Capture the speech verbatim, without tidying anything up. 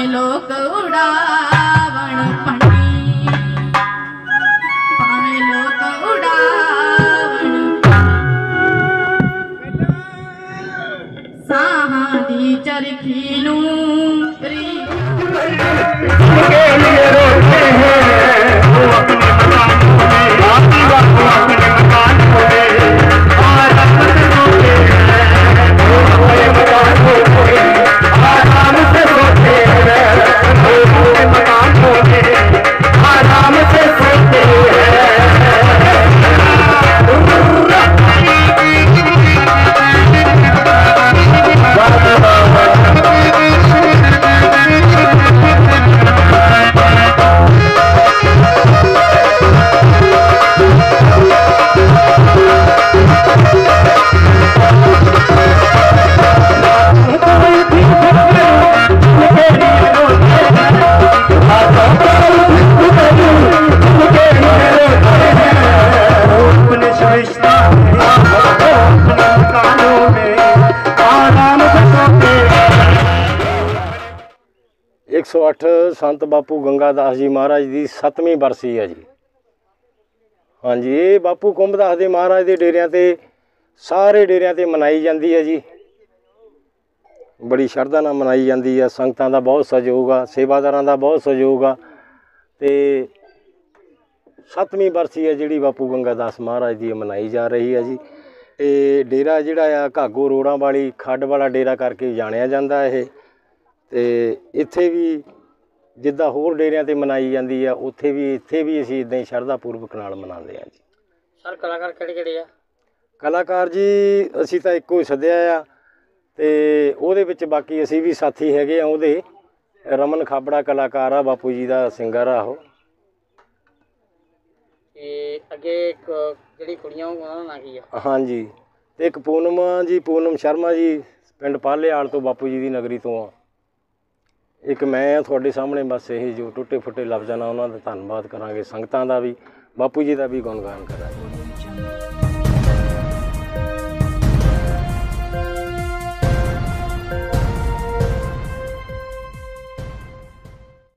लोक उड़ावण पंडी, भावे लोक उड़ावण साहा दी चरखी नू री के लिए रोते हैं वो अपने मकान में, वो अपने मकान में आराम से सोते हैं, वो अपने मकान में आराम से सोते हैं, वो अपने मकान में आराम से सोते हैं। एक सौ अठ संत बापू गंगादास जी महाराज की सतवीं बरसी है जी। हाँ जी, ये बापू कुंभदास दे महाराज के डेरिया ते सारे डेरिया ते मनाई जाती है जी। बड़ी शरधा नाल मनाई जाती है। संगतां दा बहुत सहयोग आ, सेवादारां दा बहुत सहयोग आ। ते सतवीं बरसी है जिहड़ी बापू गंगादास महाराज की मनाई जा रही है जी। ते डेरा जिहड़ा आ घागो रोड़ा वाली खड्ड वाला डेरा करके जाणिया जांदा है। ते इत्थे भी जिद्दां होर डेरियां ते मनाई जाती है, उत्थे भी इत्थे भी असीं इदां ही शरधापूर्वक नाल मनाते हैं जी। सर कलाकार किहड़े किहड़े आ? कलाकार जी असीं तां इक्को ही सद्दिया आ ते ओहदे विच बाकी असीं भी साथी हैगे आ ओहदे। रमन खाबड़ा कलाकार आ, बापू जी दा सिंगर आ ओह। ते अगे एक जिहड़ी कुड़ियां उन्हां दा नां की आ? हाँ जी, ते एक पूनम जी, पूनम शर्मा जी पिंड पालेआल तो बापू जी दी नगरी तो आ। एक मैं थोड़े सामने बस यही जो टुटे फुटे लफ्ज़ां नाल उन्हां दा धन्नवाद करांगे, संगतां दा भी बापू जी दा भी गुणगान करांगे।